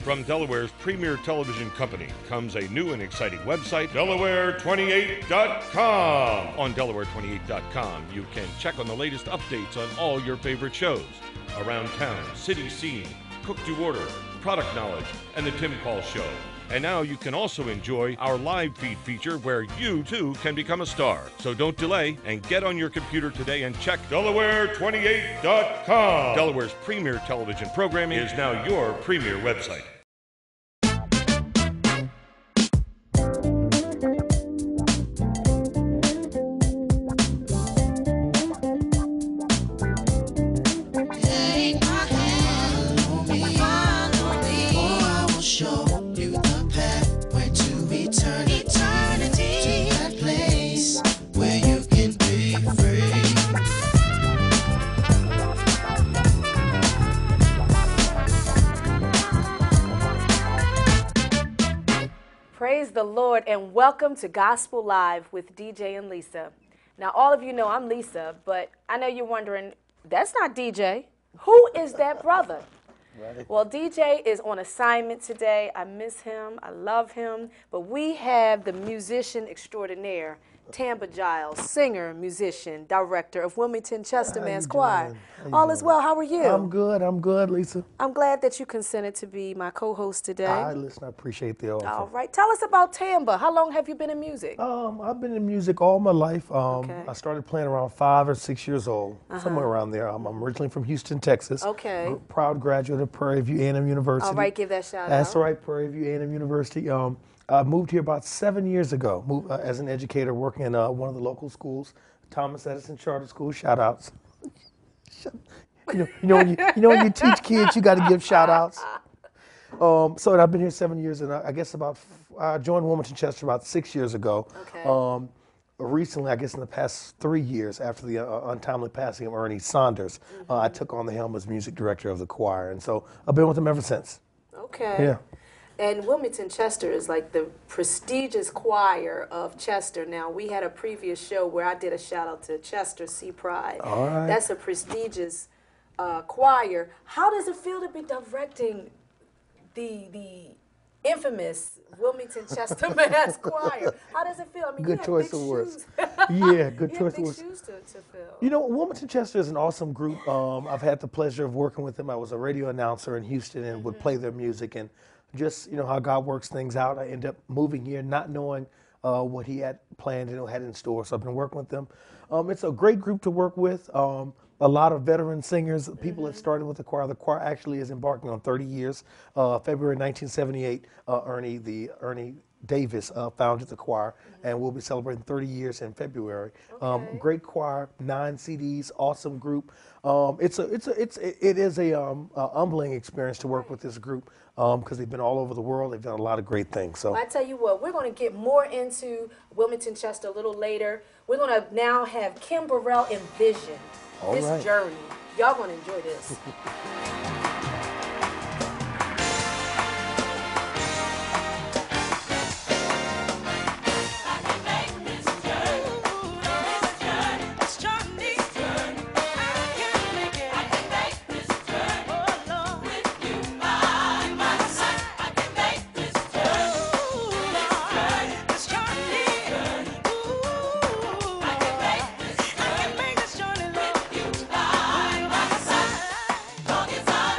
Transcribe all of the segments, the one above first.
From Delaware's premier television company comes a new and exciting website, Delaware28.com. On Delaware28.com, you can check on the latest updates on all your favorite shows. Around Town, City Scene, Cook to Order, Product Knowledge, and The Tim Paul Show. And now you can also enjoy our live feed feature where you, too, can become a star. So don't delay and get on your computer today and check Delaware28.com. Delaware's premier television programming is now your premier website. Praise the Lord and welcome to Gospel Live with DJ and Lisa. Now, all of you know I'm Lisa, but I know you're wondering, that's not DJ. Who is that brother? Right. Well, DJ is on assignment today. I miss him. I love him. But we have the musician extraordinaire, Tamba Giles, singer, musician, director of Wilmington Chester Man's Choir. All is well. How are you? I'm good, Lisa. I'm glad that you consented to be my co-host today. Listen, I appreciate the offer. All right. Tell us about Tamba. How long have you been in music? I've been in music all my life. I started playing around 5 or 6 years old, somewhere around there. I'm originally from Houston, Texas. Okay. Proud graduate of Prairie View A&M University. All right, give that shout out. That's right, Prairie View A&M University. I moved here about 7 years ago, as an educator working in one of the local schools, Thomas Edison Charter School. Shout outs. You know when you teach kids, you got to give shout outs. So I've been here 7 years, and I guess I joined Wilmington Chester about 6 years ago. Okay. Recently, I guess in the past 3 years, after the untimely passing of Ernie Saunders, I took on the helm as music director of the choir, and so I've been with him ever since. Okay. Yeah. And Wilmington Chester is like the prestigious choir of Chester. Now, we had a previous show where I did a shout out to Chester Sea Pride. All right. That's a prestigious choir. How does it feel to be directing the infamous Wilmington Chester Man's Choir? How does it feel? I mean, Good choice of words. Shoes. Yeah, good choice of words. Shoes to fill. You know, Wilmington Chester is an awesome group. I've had the pleasure of working with them. I was a radio announcer in Houston and would play their music, and just, how God works things out. I ended up moving here not knowing what he had planned and had in store. So I've been working with them. It's a great group to work with. A lot of veteran singers, people that started with the choir. The choir actually is embarking on 30 years. February 1978, Ernie Davis founded the choir, and we'll be celebrating 30 years in February. Great choir, 9 CDs, awesome group. It is a humbling experience to work with this group because they've been all over the world. They've done a lot of great things. So well, I tell you what, we're going to get more into Wilmington Chester a little later. We're going to now have Kim Burrell envision this journey. Y'all going to enjoy this. As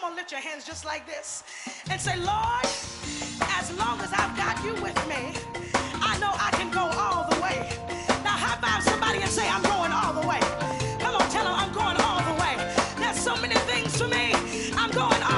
Come on, lift your hands just like this and say, Lord, as long as I've got you with me, I know I can go all the way. Now high five somebody and say, I'm going all the way. Come on, tell them I'm going all the way. There's so many things for me. I'm going all